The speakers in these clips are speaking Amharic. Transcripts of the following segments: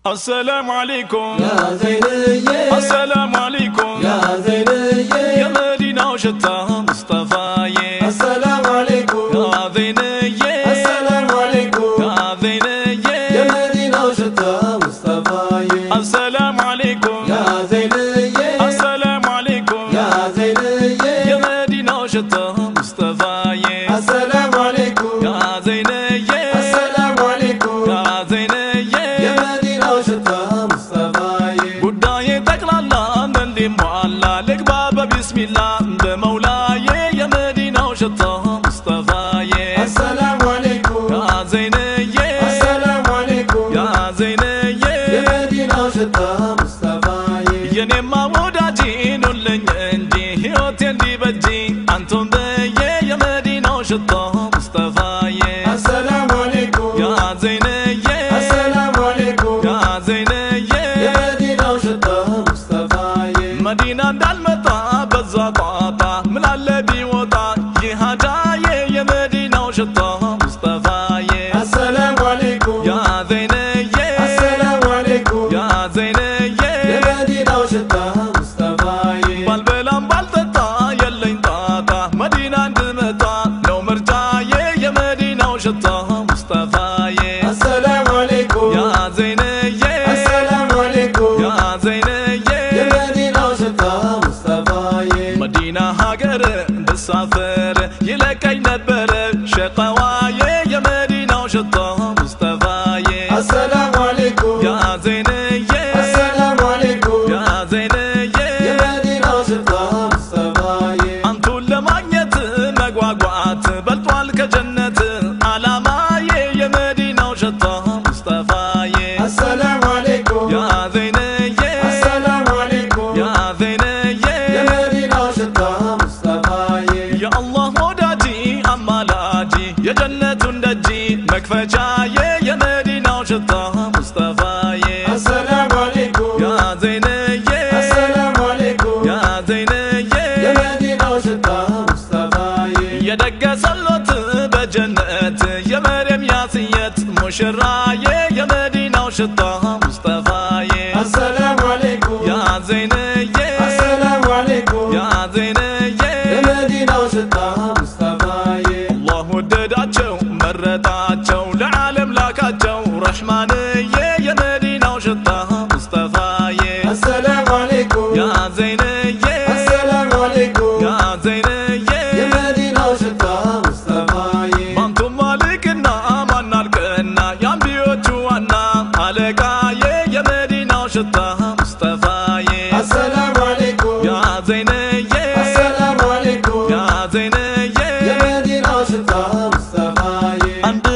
السلام عليكم يا زينية السلام عليكم يا زينية يا مدينة وشتاها مصطفاية السلام عليكم يا زينية السلام عليكم يا زينية يا مدينة وشتاها مصطفاية السلام عليكم يا زينية السلام عليكم يا زينية يا مدينة وشتاها مصطفاية السلام عليكم يا زينية السلام عليكم يا زينية يا مدينة وشتاها مصطفاية قداي تقلال من اللي معلى لك بابا بسم الله بمولاي يا مدينة وشتاها مصطفاية السلام عليكم يا زينية السلام عليكم يا زينية يا مدينة وشتاها مصطفاية يا نما وداجين ولنجي هيوتين دي بجي أنتم بي يا مدينة وشتاها مصطفاية السلام عليكم يا زينية السلام عليكم يا زينية يا مدينة وشتاها مصطفاية مدينة دالمطا بالزطاطا من اللبي وطا جهة جاية يا مدينة وشتاها مصطفاية السلام عليكم يا زينية السلام عليكم يا زينية يا مدينة وشتاها مصطفاية بالبلان بالتطا يلي انطاطا مدينة دمطا لو مرجاية يا مدينة وشتاها مصطفاية السلام عليكم يا زينية السلام عليكم يا زينية يا مدينة وشتاها مصطفاية مدينة هاجر بالسافر يلكي نبر شقواية يا مدينة وشتاها مصطفاية السلام عليكم يا زينية السلام عليكم يا زينية يا مدينة وشتاها مصطفاية أنتو لمانيت مقواقوات بلطوال كجنة على ماية يا مدينة وشتاها مصطفاية السلام عليكم يا زينية السلام عليكم يا زينية يا مدينة وشتاها مصطفاية يا الله وداجي أما لاجي يا جنة دجي مكفى جاية يا مدينة وشتاها مصطفاية السلام عليكم يا زينية السلام عليكم يا يا زينية مدينة وشتاها مصطفاية يا دقة صلوت بجنة يا مريم يا سيت مشراية يا مدينة وشتاها مصطفاية السلام عليكم يا زينية السلام عليكم يا يا زينية مدينة وشتاها مصطفاية الله ودداتشو مرتاتشو لعالم لاكاتشو رحمانية يا مدينة وشتاها مصطفاية السلام عليكم يا زينية السلام عليكم يا يا زينية مدينة وشتاها مصطفاية بانتم مالكنا منا الكنا يا بيوتوانا عليكاية يا مدينة وشتاها مصطفاية السلام عليكم يا زينية السلام عليكم يا يا زينية مدينة وشتاها مصطفاية عند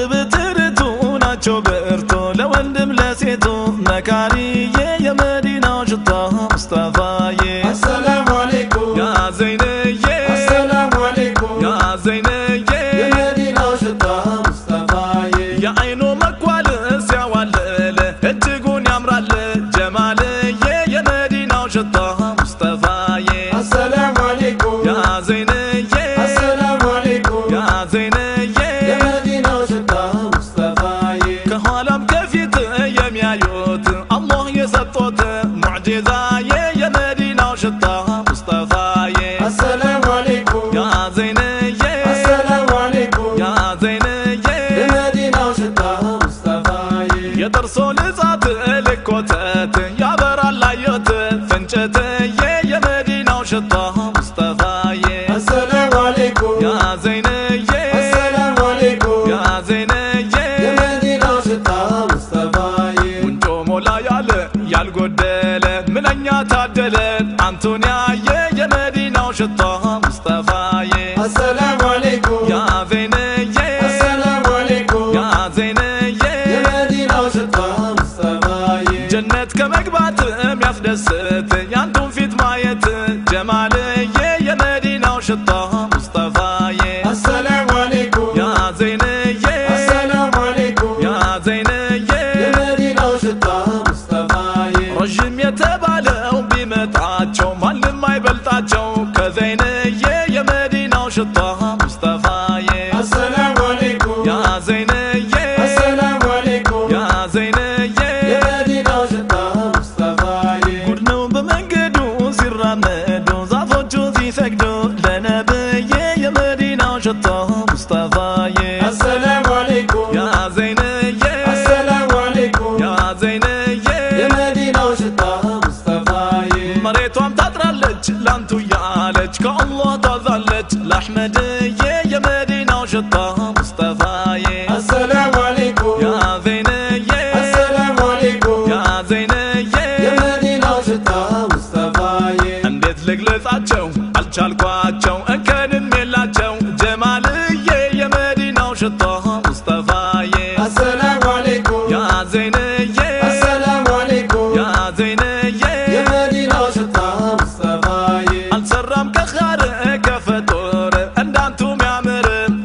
بترتونا شوبرتو لو اندم لسيتو مكارية يا مدينة وشتاها مصطفاية السلام عليكم يا زينية السلام عليكم يا يا زينية مدينة وشتاها مصطفاية يا عينو مكوالس يا ولله التقون يا مرال جمالية يا مدينة وشتاها مصطفاية السلام عليكم يا زينية السلام عليكم يا يا زينية مدينة وشتاها مصطفاية كهالم كفيت يا ميايوت الله يسطوت معجزاية يا مدينة وشتاها مصطفاية السلام عليكم يا زينية السلام عليكم يا يا زينية مدينة وشتاها مصطفاية يا درسو لزات الكوتات يا برا اللايوت فنشت يا مدينة وشتاها مصطفاية السلام عليكم يا زينية السلام عليكم يا يا زينية مدينة وشتاها مصطفاية وانتم ليالي يا القدالة من أن تعدلت أنتونيا يا مدينة وشتاها مصطفاية السلام عليكم يا زينية السلام عليكم يا يا زينية مدينة وشتاها مصطفاية جنتك مقبات يفدست يا انتم في دماية جمالية يا مدينة وشتاها مصطفاية السلام عليكم يا زينية السلام عليكم يا يا زينية مدينة وشتاها مصطفاية رجم يتبالوا بمتعاتشو مال ما يبلطاتشو كزينية يا مدينة وشتاها مصطفاية السلام عليكم يا زينية السلام عليكم يا زينية شطة مصطفى السلام عليكم يا زينية السلام عليكم يا زينية يا مدينة وشطة مصطفى مريتهم تطرلج لانتو يالج كالله تظلج لأحمدية يا مدينة وشطة مصطفى السلام عليكم يا زينية السلام عليكم يا زينية يا مدينة وشطة مصطفى እንዴት ልግለጻቸው አልቻልኳቸው እንከንም የላቸው ጀማልዬ የመዲናው ሽታ ሙስጠፋዬ السلام عليكم ያ ዘይነዬ السلام عليكم ያ ዘይነዬ يا مدينة وشطة مصطفى አልሰራም ከኻር ከፈጦር እንዳንቱም ያምር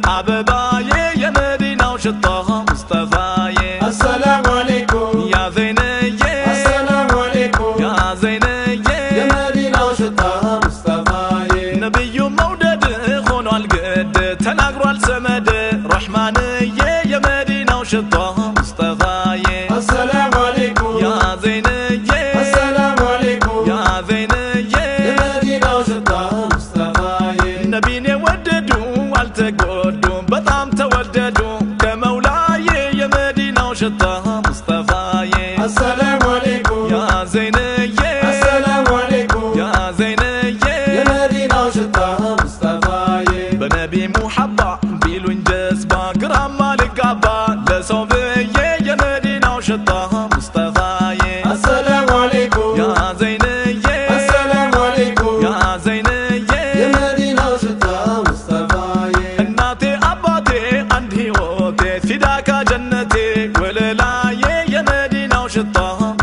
አበባዬ የመዲናው ሽታ ሙስጠፋዬ السلام عليكم ያ ዘይነዬ السلام عليكم ያ ዘይነዬ يا مدينة وشطة مصطفى ነብዩ መውደድ ሆኗል ግድ ተናግሯል ሰመድ ረህማንዬ የመዲናው ሽታ ሙስጠፋዬ السلام عليكم ያ ዘይነዬ السلام عليكم ያ ዘይነዬ يا مدينة وشطة مصطفى ነቢን የወደዱ አልተጎዱ በጣም ተወደዱ ከመውላዬ የመዲናው ሽታ ሙስጠፋዬ السلام عليكم ያ ዘይነዬ السلام عليكم ያ ዘይነዬ يا مدينة وشطة مصطفى በነቢ ሙሐባ ቢሉኝ ጀዝባ ግራማ ልጋባ ለሰው ብዬ የመዲናው ሽታ ሙስጠፋዬ السلام عليكم ያ ዘይነዬ السلام عليكم ያ ዘይነዬ يا مدينة وشطة مصطفى እናቴ አባቴ አንድ ሕይወቴ ፊዳካ ጀነቴ ወለላዬ የመዲናው ሽታ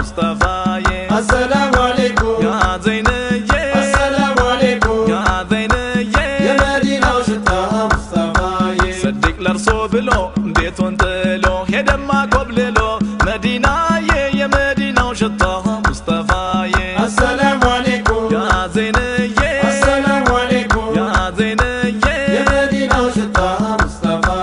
ሙስጠፋዬ السلام عليكم ያ ዘይነዬ السلام عليكم ያ ዘይነዬ يا مدينة وشطة مصطفى صدق لرسو بلو بيتون تلو هدما قبللو مدينة يا مدينة وشطها مصطفى السلام عليكم يا زينية السلام عليكم يا زينية يا مدينة وشطة مصطفى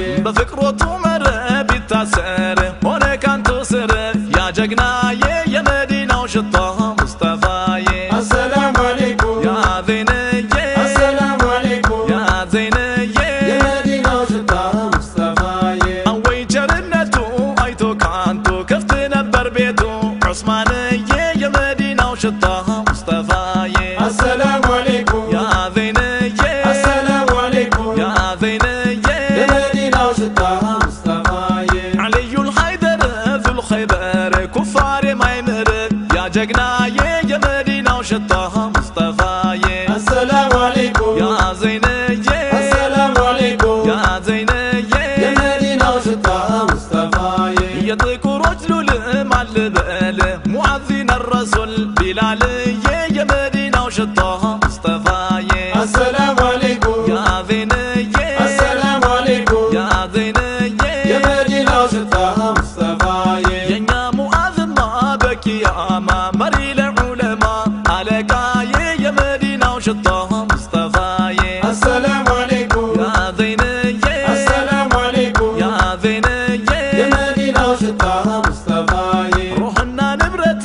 بفكرته مرة بتاسر هنا كان تسر يا جقنا يا مدينة وشطها مصطفى السلام عليكم يا زينية السلام عليكم يا زينية يا مدينة وشطة مصطفى أوي جرنتو أيتو كانتو كفت نبر بيتو عثمانية يا مدينة وشطها مصطفى السلام عليكم يا زينية السلام عليكم يا زينية يا مدينة وشطة مصطفى علي الحيدر ذو الخيبر كفار ما يمر يا جقناية يا مدينة وشطها مصطفى السلام عليكم يا زينية السلام عليكم يا زينية يا مدينة وشطة مصطفى يضيق رجل المعلبال معذين الرسول بلالي يا مدينة وشطها مصطفى السلام عليكم يا زينية السلام عليكم يا زينية يا مدينة وشطة مصطفى يا معاذ ما بك يا ما مري العلماء عليك يا مدينة وشطها مصطفى السلام عليكم يا زينية السلام عليكم يا زينية يا مدينة وشطة مصطفى روحنا نبرت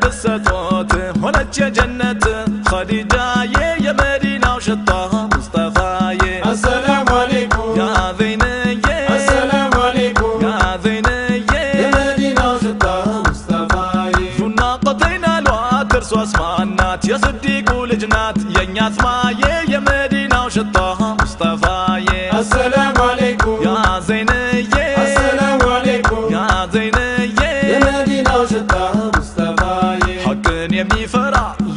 بالستوت هناك جنة خديجة يا مدينة وشطها مصطفى السلام عليكم يا زينية السلام عليكم يا زينية يا مدينة وشطة مصطفى ዙናቀተይና ሏትር ሶስማናት የስዲቁ ልጅናት የኛ አስማዬ የመዲናው ሽታ ሙስጠፋዬ السلام عليكم ያ ዘይነዬ السلام عليكم ያ ዘይነዬ يا مدينة وشطة مصطفى ሐቅን የሚፈራ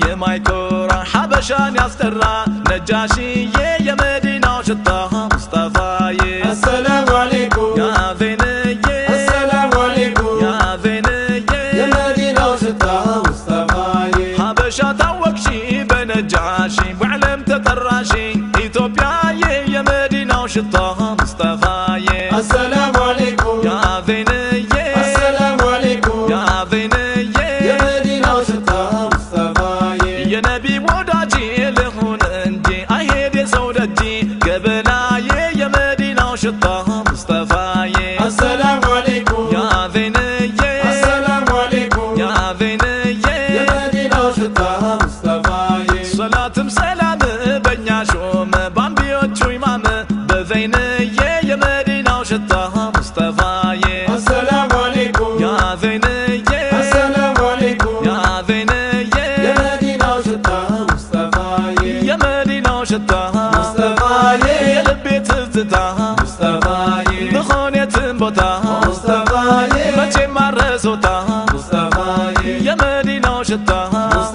የማይኮራ ሐበሻን ያስጠራ ነጃሺዬ የመዲናው ሽታ ሙስጠፋዬ السلام عليكم ያ ዘይነዬ السلام عليكم ያ ዘይነዬ يا مدينة وشطة مصطفى ሐበሻ ታወቅሺ በነጃሺ በዓለም ተጠራሺ ኢትዮጵያዬ የመዲናው ሽታ ሙስጠፋዬ السلام عليكم ያ ዘይነዬ السلام عليكم ያ ዘይነዬ يا مدينة وشطة مصطفى የነቢ ወዳጅ ልሁን እንጂ አይሄድ የሰው ደጅ ገበናዬ የመዲናው ሽታ ሙስጠፋዬ السلام عليكم ያ ዘይነዬ السلام عليكم ያ ዘይነዬ يا مدينة وشطة مصطفى ሰላትም ሰላም በእኛ ሾም ባንቢዮቹ ኢማም ዘይንዬ የመዲናው ሽታ ሙስጠፋዬ السلام عليكم ያ ዘይንዬ السلام عليكم ያ ዘይንዬ የመዲናው ሽታ ሙስጠፋዬ የመዲናው ሽታ ሙስጠፋዬ የልቤ ትዝታ ሙስጠፋዬ ብሆን የትም ቦታ ሙስጠፋዬ መቼም አልረሳውታ ሙስጠፋዬ የመዲናው ሽታ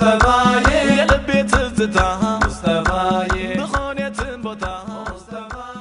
ሙስጠፋዬ የልቤ ትዝታ ሙስጠፋዬ ብሆን የትም ቦታ ሙስጠፋዬ